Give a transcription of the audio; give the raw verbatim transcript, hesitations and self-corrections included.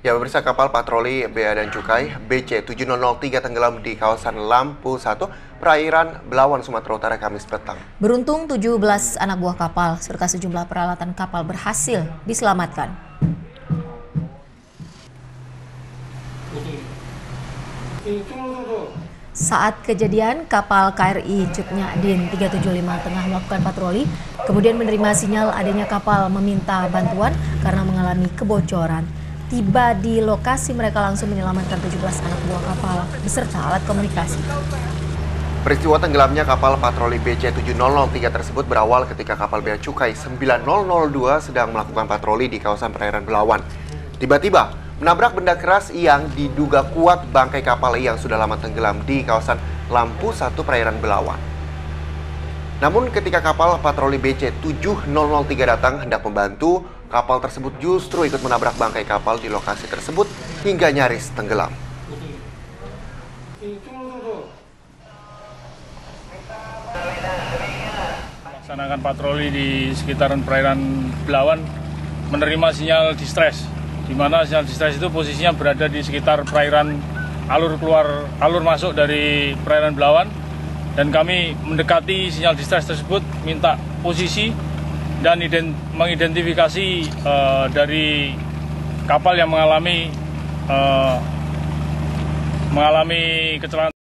Ya, pemirsa, kapal patroli Bea dan Cukai B C tujuh nol nol tiga tenggelam di kawasan Lampu satu, perairan Belawan, Sumatera Utara, Kamis petang. Beruntung tujuh belas anak buah kapal serta sejumlah peralatan kapal berhasil diselamatkan. Saat kejadian, kapal K R I Cutnyadin tiga tujuh lima tengah melakukan patroli, kemudian menerima sinyal adanya kapal meminta bantuan karena mengalami kebocoran. Tiba di lokasi, mereka langsung menyelamatkan tujuh belas anak buah kapal beserta alat komunikasi. Peristiwa tenggelamnya kapal patroli B C tujuh nol nol tiga tersebut berawal ketika kapal Bea Cukai sembilan nol nol dua sedang melakukan patroli di kawasan perairan Belawan. Tiba-tiba menabrak benda keras yang diduga kuat bangkai kapal yang sudah lama tenggelam di kawasan Lampu satu, perairan Belawan. Namun ketika kapal patroli B C tujuh nol nol tiga datang hendak membantu, kapal tersebut justru ikut menabrak bangkai kapal di lokasi tersebut hingga nyaris tenggelam. Melaksanakan patroli di sekitaran perairan Belawan menerima sinyal distress, di mana sinyal distress itu posisinya berada di sekitar perairan alur keluar alur masuk dari perairan Belawan, dan kami mendekati sinyal distress tersebut, minta posisi dan ident, mengidentifikasi uh, dari kapal yang mengalami uh, mengalami kecelakaan.